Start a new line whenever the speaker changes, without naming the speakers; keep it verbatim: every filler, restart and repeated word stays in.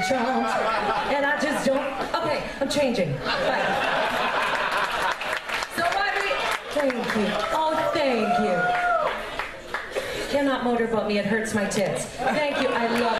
don't. And I just don't. Okay, I'm changing. Bye. So I thank you. Oh, thank you. Cannot motorboat me. It hurts my tits. Thank you. I love